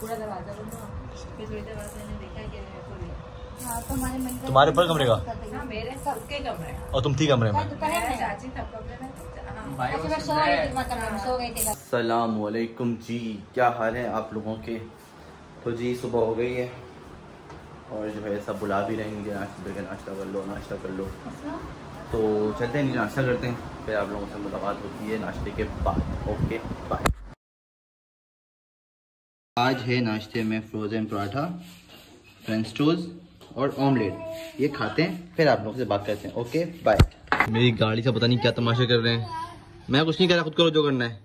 पूरा दरवाजा बंद हुआ, फिर थोड़ी देर बाद मैंने देखा कि तुम्हारे ऊपर कमरे का? हाँ, मेरे सबके कमरे। और तुम थी कमरे में? चाची सब कमरे में। अस्सलामुअलैकुम जी, क्या हाल है आप लोगों के? तो जी सुबह हो गई है और जो है सब बुला भी रहेंगे नाश्ता कर लो, नाश्ता कर लो। तो चलते हैं, नाश्ता करते हैं, फिर आप लोगों से मुलाकात होती है नाश्ते के बाद। Okay bye. आज है नाश्ते में फ्रोज़न पराठा, फ्रेंच टोस्ट और ऑमलेट। ये खाते हैं फिर आप लोगों से बात करते हैं। Okay bye. मेरी गाड़ी से पता नहीं क्या तमाशा कर रहे हैं। मैं कुछ नहीं कर रहा, खुद करो जो करना है।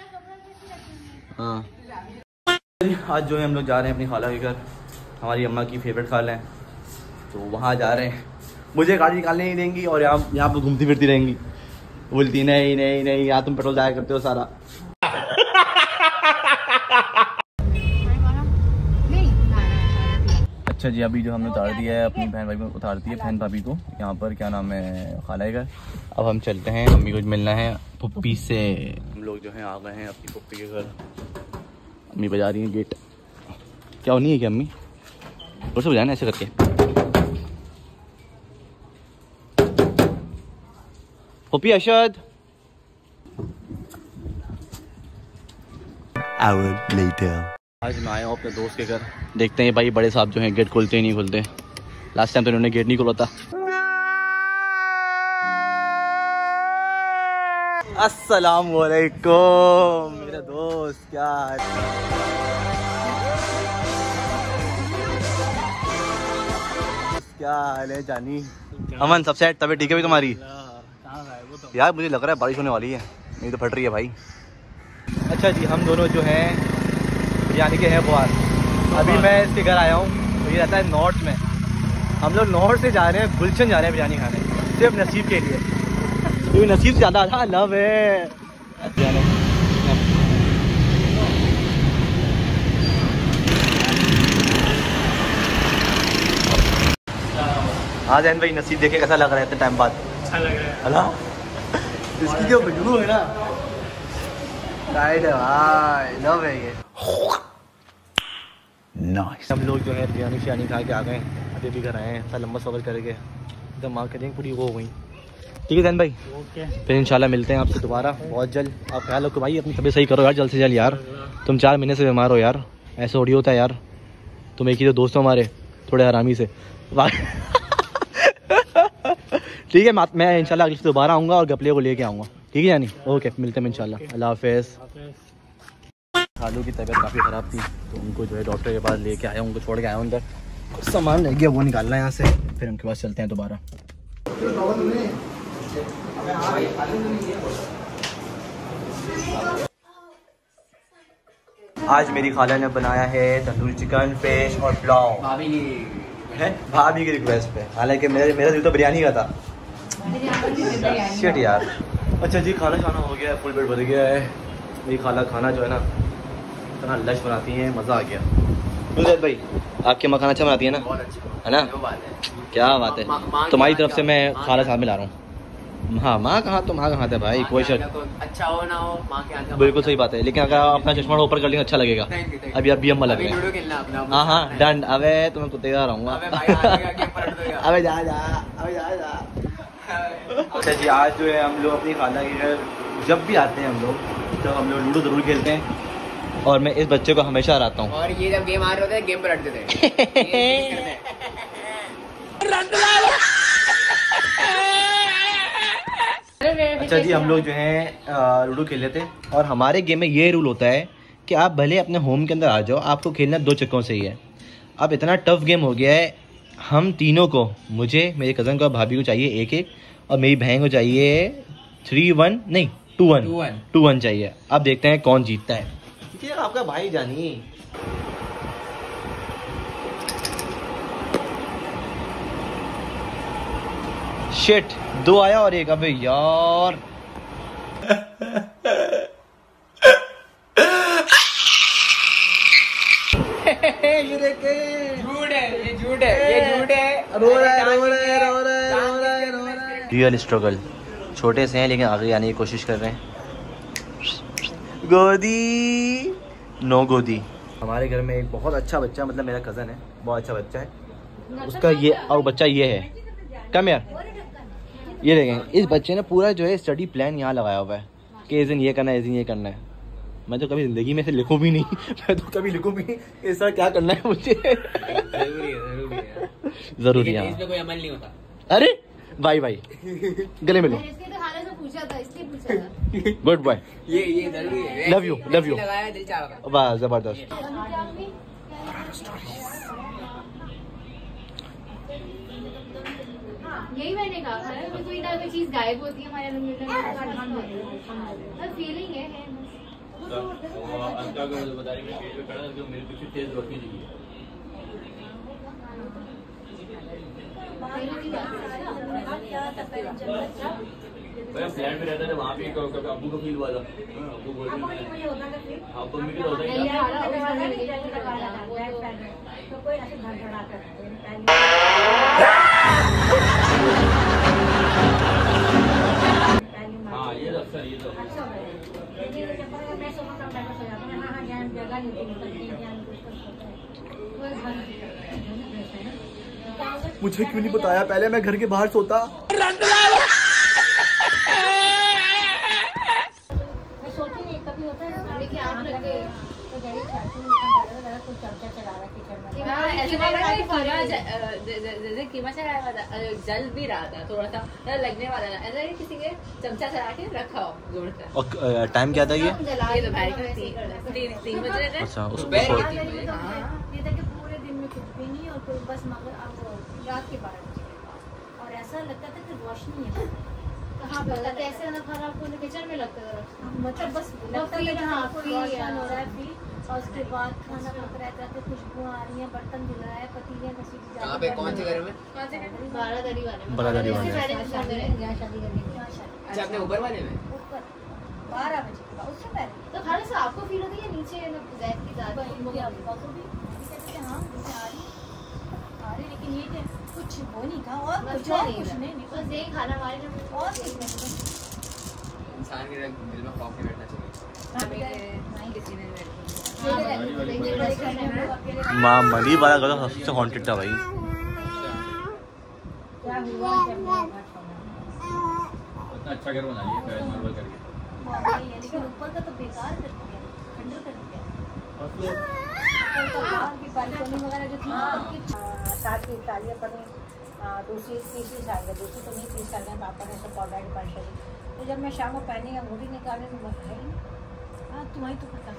हाँ, आज जो है हम लोग जा रहे हैं अपनी खाला के घर। हमारी अम्मा की फेवरेट खाला है, तो वहाँ जा रहे हैं। मुझे गाड़ी निकालने नहीं देंगी और यहाँ पर घूमती फिरती रहेंगी, बोलती नहीं नहीं नहीं यहाँ तुम पेट्रोल जाया करते हो सारा। अच्छा जी, अभी जो हमने उतार दिया है अपनी बहन भाभी को, उतार दी है बहन भाभी को यहाँ पर, क्या नाम है, खाला के घर। अब हम चलते हैं, मम्मी को मिलना है पुप्पी से। हम लोग जो हैं आ गए हैं अपनी पुप्पी के घर। अम्मी बजा रही हैं गेट। क्या नहीं है क्या अम्मी? और से बजाना ऐसे करके। पुप्पी अरशद। Hour later. आज मैं आया हूँ अपने दोस्त के घर। देखते हैं भाई बड़े साहब जो हैं गेट खोलते ही नहीं खोलते। लास्ट टाइम तो इन्होंने गेट नहीं खोला था। अस्सलाम वालेकुम मेरा दोस्त, क्या हाल है जानी? अमन सब सेट? तबीयत ठीक है भी तुम्हारी? यार मुझे लग रहा है बारिश होने वाली है, नहीं तो फट रही है भाई। अच्छा जी, हम दोनों जो हैं बिरयानी के हैं ख्वार। अभी मैं इसके घर आया हूँ, तो ये रहता है नॉर्थ में। हम लोग नॉर्थ से जा रहे हैं गुलशन जा रहे हैं बिरयानी खाने, सिर्फ नसीब के लिए। क्योंकि नसीब से ज़्यादा था लव है। हाँ जैन भाई, नसीब देखे कैसा लग रहा है इतने टाइम बाद? अच्छा लग रहा है अल्लाह। इसकी जो बजरू है ना, टाइट है भाई, लव है ये। नाइस। हम लोग जो है बिरयानी शियानी खा के आ गए, अभी भी घर आए हैं, लंबा सफर करके एकदम मार्केटिंग पूरी वो हो गई। ठीक है जैन भाई, ओके, फिर इंशाल्लाह मिलते हैं आपसे दोबारा बहुत जल्द। आप ख्याल रखो भाई, अपनी तबीयत सही करो यार जल्द से जल्द यार। तुम 4 महीने से बीमार हो यार, ऐसा थोड़ी होता है यार। तुम एक ही तो दोस्त हो हमारे, थोड़े हरामी से। ठीक है, मैं इंशाल्लाह अगले दोबारा आऊँगा और गपले को लेके आऊँगा। ठीक है यानी, ओके मिलते हैं इंशाल्लाह। अल्लाह हाफ़िज़। खालू की तबीयत काफ़ी ख़राब थी, तो उनको जो है डॉक्टर के पास लेके आया, उनको छोड़ के आया अंदर। कुछ सामान रह गया वो निकालना है यहाँ से, फिर उनके पास चलते हैं दोबारा। आज मेरी खाला ने बनाया है तंदूरी चिकन, फिश और पुलाव। भाभी की रिक्वेस्ट पे, हालांकि मेरा दिल तो बिरयानी का था। शिट यार। अच्छा जी, खाना हो गया है, फुल पेट भर गया है। मेरी खाला खाना जो है ना इतना लश बनाती हैं, मज़ा आ गया। गुलजैद भाई, आपके माँ खाना अच्छा बनाती है ना? बहुत अच्छा है ना? क्या बात है। तुम्हारी तरफ से मैं खाला साहब मिला रहा हूँ। हाँ, माँ कहाँ तो माँ कहाँ था भाई, कोई शक। अच्छा हो ना हो, माँ के हाथ बिल्कुल सही बात है, लेकिन अगर आप अपना चश्मा ऊपर कर लेंगे अच्छा लगेगा। अभी अब भी अम्मा लग रहे हैं। हाँ हाँ डन। अबे तुम्हें कुत्ते का रहूँगा। अबे जा जा, अबे जा जा। अच्छा जी, आज जो है हम लोग अपनी खाला के घर जब भी आते हैं हम लोग, तो हम लोग लूडो ज़रूर खेलते हैं, और मैं इस बच्चे को हमेशा हराता हूँ। और ये जब गेम आ रहे होते हैं, गेम पर रटते थे। अच्छा जी, हम लोग जो है लूडो खेल लेते हैं, और हमारे गेम में ये रूल होता है कि आप भले अपने होम के अंदर आ जाओ, आपको खेलना 2 चक्कों से ही है। अब इतना टफ गेम हो गया है, हम तीनों को, मुझे, मेरे कज़न को, भाभी को चाहिए 1-1, और मेरी बहन को चाहिए 3-1 नहीं 2-1 चाहिए। अब देखते हैं कौन जीतता है। ठीक है, आपका भाई जानी। शिट, 2 आया और 1। अबे यार। ये देखे, झूठ है, ये झूठ है, ये झूठ है। रो रहा है। Real struggle. छोटे से हैं लेकिन आगे आने की कोशिश कर रहे हैं। गोदी नो गोदी, हमारे घर में एक बहुत अच्छा बच्चा, मतलब मेरा कज़न है, बहुत अच्छा बच्चा है उसका, ये और बच्चा ये है। कम यार, ये देखें, इस बच्चे ने पूरा जो है स्टडी प्लान यहाँ लगाया हुआ है कि इस दिन ये करना है, इस दिन ये करना है। मैं तो कभी ज़िंदगी में से लिखूँ भी नहीं, मैं तो कभी लिखूँ भी नहीं ऐसा क्या करना है मुझे। ज़रूरी है, इसमें कोई अमल नहीं होता। अरे भाई भाई गले मिलो, गुड बॉय, ये जरूरी है। लव यू वाह, जबरदस्त। यही मैंने कहा था ना, कोई ना कोई चीज गायब होती है हमारे अंदर, फीलिंग है। फ्लैट में रहता था वहाँ पे अब्बू को फील हुआ था, अब्बू बोल रही आपको मम्मी को होता ही हाँ, ये तो अक्सर ये तो मुझे क्यों नहीं बताया पहले, मैं घर के बाहर सोता। कीमा चढ़ाया हुआ था, जल भी रहा था, थोड़ा सा लगने वाला था, ऐसा किसी के चमचा चढ़ा के रखा हो जोर से। और टाइम क्या था ये? दोपहर के 3 बज रहे थे। अच्छा, पूरे दिन में कुछ भी नहीं, और बस मगर अब रात के 12 बजे और ऐसा लगता था कि रोशनी है कहाँ पे, कैसे ना खराब को किचन में लगता था, मतलब बस लगता था रोशन हो रहा है फिर, और उसके बाद खाना पक रहा है, खुशबू आ रही है, बर्तन धुल रहा है, पतीले कसी की जा रही है। कौन से घर में? 12 दरी वाले में। 12 दरी वाले में शादी करने के। अच्छा, अपने ऊपर वाले में? ऊपर 12 बजे के बाद, उससे पहले तो खाली से आपको फील होती है नीचे जैद की दादी मुझे आपको भी कहते हाँ जैसे आ रही, लेकिन ये कुछ वो नहीं था, और कुछ नहीं, बस यही खाना हमारे और इंसान के दिल में खौफ नहीं बैठना चाहिए। माँ मनी वाला घर सबसे हॉन्टेड था भाई। इतना अच्छा घर बना लिया मार्बल करके, लेकिन ऊपर का तो बेकार कर दिया, खंडर कर दिया। बालकनी वगैरह जो थी 7 की तालियां पड़ी, दूसरी तीसरी साल का, दूसरी तो नहीं 30 साल का पापा ने सब पौधा डिपार्शन। तो जब मैं शाम को पहनी अंगूठी निकाली तो मैं भाई तुम्हारी तो पता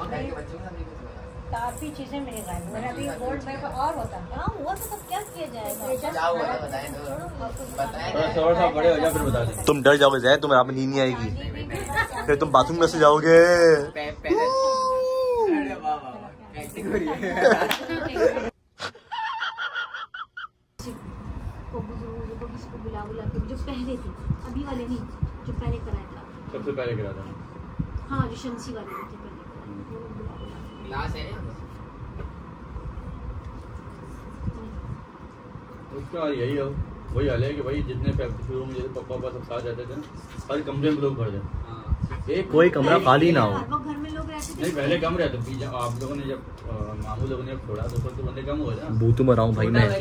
काफ़ी चीज़ें मेरे घर में, मेरा अभी गोल्ड में और होता हाँ हुआ तो क्या किया जाएगा। बड़े हो जाओ फिर बता दो। तुम डर जाओगे जय, तुम्हें आप नींद नहीं आएगी, फिर तुम बाथरूम में से जाओगे। किसी को बुला के जो पहले थे, अभी वाले नहीं, जो पहले कराया था, सबसे पहले कराया था। हाँ, जो शमसी वाले थे पहले उसका यही हो, वही हाल है कि भाई जितने शुरू में जैसे पापा सब साथ रहते थे, हर कमरे में लोग भर जाते, एक कोई कमरा खाली ना हो। घर में लोग रहते थे, नहीं पहले कम रहते, आप लोगों ने जब मामू लोगों ने छोड़ा तो फिर तो बंदे कम हो जाए। बूतू में रहा हूँ भाई मैं,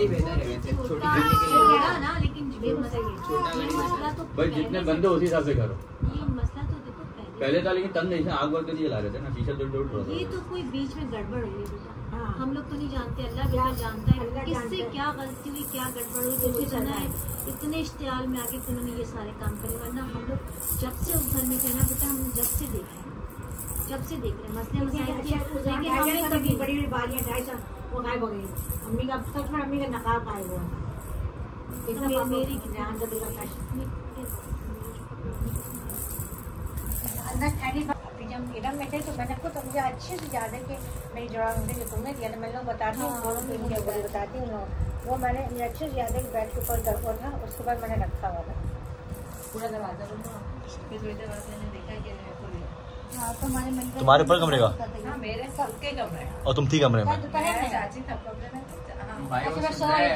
भाई जितने बंदे उसी हिसाब से करो। पहले था लेकिन तब नहीं, आग वगैरह नहीं जला रहे थे ना, शीशा तोड़ रहा था। ये तो कोई बीच में गड़बड़ हुई बेटा, हम लोग तो नहीं जानते, अल्लाह बेहतर जानता है किससे क्या गलती हुई, क्या गड़बड़ हुई, कैसे चलना है। इतने इश्तियाल में आके उन्होंने ये सारे काम करे, वरना हम लोग जब से उस घर में थे ना बेटा, हम जब से देख रहे हैं मसले मसाइल की, लेकिन हमने कभी बड़ी बड़ी बालियां 2.5 वो गायब हो गई। अम्मी का सच में अम्मी का नकाब गायब हुआ, मेरी ध्यान का दिला जब इधर में थे तो मैंने खुद मुझे अच्छे से याद है कि मेरी जवाब मुझे जो तुमने दिया ना, मैं लोग बताती हूँ बताती हूँ, वो मैंने मुझे अच्छे से याद है कि बैठ के ऊपर दरवा था, उसके बाद मैंने रखा हुआ था पूरा दरवाजा बंद, फिर थोड़ी देर बाद मैंने देखा कि हाँ, तो तुम्हारे ऊपर कमरे का? हाँ, मेरे सबके कमरे। और तुम थी कमरे में? चाची सब कमरे में। मैं सो गई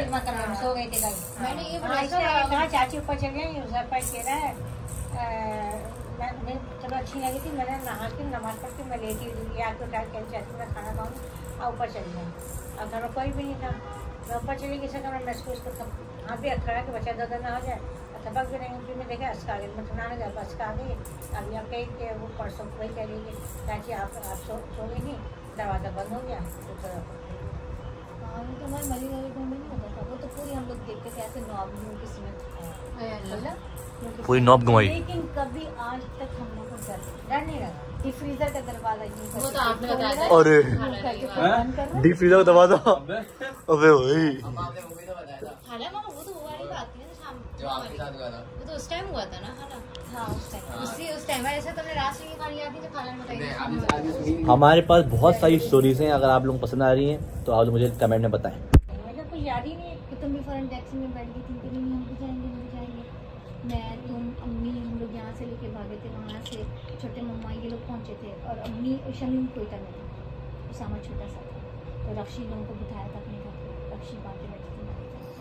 थी, मैंने ये कहा चाची ऊपर चल गई, मैं चलो अच्छी लगी थी, मैंने नहा के नमाज पढ़ के मैं लेटी हुई आके उठा के चाहती मैं खाना खाऊँ और ऊपर चली गई। अब घर में कोई भी नहीं था, मैं ऊपर चली गई सका मैं उसको हाँ भी खड़ा के बच्चा दादा ना हो जाए और थपक भी नहीं। फिर मैं देखा अस्का आ गई, मैं ठंडा नहीं जाता अस्का आ गई। अभी आप कहीं के वो परसों वही कह रही है चाची आप सो गई नहीं, दरवाज़ा बंद हो गया तो तो हमारे मली वाले घर में नहीं होता था, वो तो पूरी हम लोग देखते थे ऐसे नॉब किस्मत पूरी नॉब घुमाई। लेकिन कभी आज तक हम लोग को डर नहीं लगा। डीप फ्रीजर का दरवाजा यूं वो तो आपने बताया। अरे डीप फ्रीजर का दरवाजा, अबे वही हालांकि मामा वो तो वो वाली बात थी ना शाम जो आपके साथ हुआ था, वो तो उस टाइम हुआ था ना खाना। हाँ उस टाइम ऐसा तुमने रात में खानी आती तो खाना बताइए। हमारे पास बहुत सारी स्टोरीज हैं, अगर आप लोगों को पसंद आ रही हैं तो आप लोग मुझे कमेंट में बताएं। मुझे कुछ याद ही नहीं कि तुम भी फॉरेन टैक्सी में बैठ गई थी कि नहीं हम भी जाएंगे मैं तुम अम्मी हम लोग यहाँ से लेके भागे थे, वहाँ से छोटे मम्मा ये लोग पहुँचे थे और अम्मी शमीम कोयटा में थी, उसामा छोटा सा था तो रक्षी लोगों को बिठाया था अपने घर पर, रक्षी बातें बैठी थी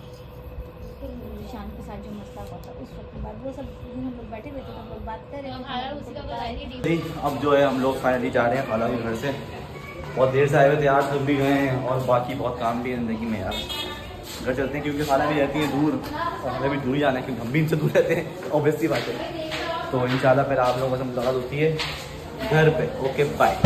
शान के साथ जो मसला हुआ था उस वक्त के बाद वो सब हम लोग बैठे हुए थे तो हम लोग बात कर रहे थे। अब जो है हम लोग फाइनली जा रहे हैं खाला के घर से, बहुत देर से आए हुए थे यार, थक भी गए हैं और बाकी बहुत काम भी है ज़िंदगी में यार। घर चलते हैं क्योंकि खाना भी रहती है दूर और हमें भी दूर ही जाना है क्योंकि हम भी इनसे दूर रहते हैं, ऑब्वियसली बात है। तो इंशाल्लाह फिर आप लोगों से मुलाकात होती है घर पे। Okay bye.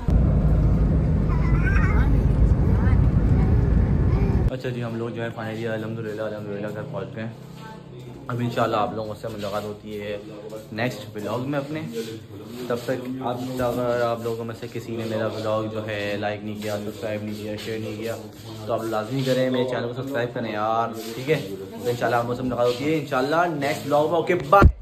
अच्छा जी हम लोग जो है फाइनली अल्हम्दुलिल्लाह घर पहुँच गए। अब इंशाल्लाह आप लोगों से मुलाकात होती है नेक्स्ट व्लॉग में अपने। तब तक अगर आप लोगों में से किसी ने मेरा व्लॉग जो है लाइक नहीं किया, सब्सक्राइब नहीं किया, शेयर नहीं किया तो आप लाजमी करें, मेरे चैनल को सब्सक्राइब करें यार, ठीक है। तो इंशाल्लाह आप लोगों से मुलाकात होती है इंशाल्लाह नेक्स्ट व्लॉग में। Okay bye.